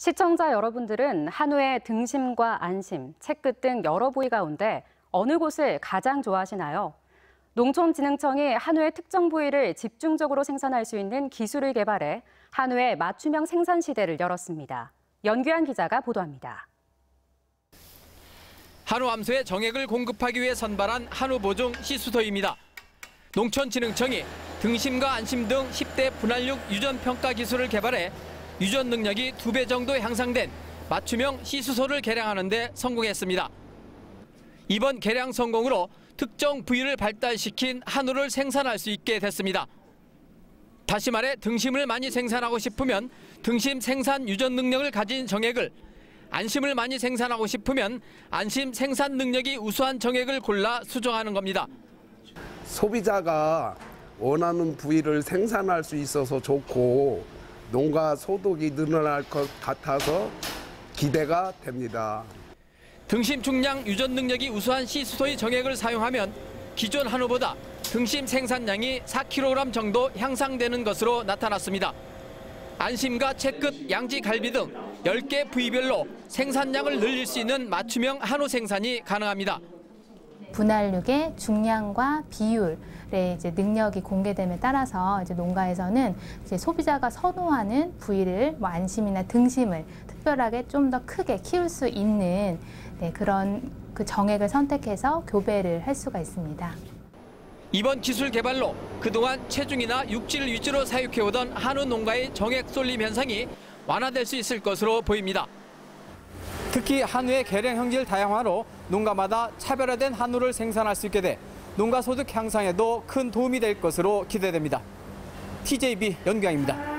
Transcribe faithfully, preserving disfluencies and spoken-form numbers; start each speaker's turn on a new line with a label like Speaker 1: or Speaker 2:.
Speaker 1: 시청자 여러분들은 한우의 등심과 안심, 채끝 등 여러 부위 가운데 어느 곳을 가장 좋아하시나요? 농촌진흥청이 한우의 특정 부위를 집중적으로 생산할 수 있는 기술을 개발해 한우의 맞춤형 생산 시대를 열었습니다. 연규한 기자가 보도합니다.
Speaker 2: 한우 암소의 정액을 공급하기 위해 선발한 한우 보종 시수소입니다. 농촌진흥청이 등심과 안심 등 십 대 분할육 유전 평가 기술을 개발해 유전 능력이 두 배 정도 향상된 맞춤형 시수소를 개량하는 데 성공했습니다. 이번 개량 성공으로 특정 부위를 발달시킨 한우를 생산할 수 있게 됐습니다. 다시 말해 등심을 많이 생산하고 싶으면 등심 생산 유전 능력을 가진 정액을, 안심을 많이 생산하고 싶으면 안심 생산 능력이 우수한 정액을 골라 수정하는 겁니다.
Speaker 3: 소비자가 원하는 부위를 생산할 수 있어서 좋고 농가 소득이 늘어날 것 같아서 기대가 됩니다.
Speaker 2: 등심 중량 유전 능력이 우수한 시수소의 정액을 사용하면 기존 한우보다 등심 생산량이 사 킬로그램 정도 향상되는 것으로 나타났습니다. 안심과 채끝, 양지, 갈비 등 열 개 부위별로 생산량을 늘릴 수 있는 맞춤형 한우 생산이 가능합니다.
Speaker 4: 분할육의 중량과 비율의 이제 능력이 공개됨에 따라서 이제 농가에서는 이제 소비자가 선호하는 부위를 뭐 안심이나 등심을 특별하게 좀 더 크게 키울 수 있는 네, 그런 그 정액을 선택해서 교배를 할 수가 있습니다.
Speaker 2: 이번 기술 개발로 그동안 체중이나 육질 위주로 사육해오던 한우 농가의 정액 쏠림 현상이 완화될 수 있을 것으로 보입니다. 특히 한우의 개량 형질 다양화로 농가마다 차별화된 한우를 생산할 수 있게 돼 농가 소득 향상에도 큰 도움이 될 것으로 기대됩니다. 티제이비 연규양입니다.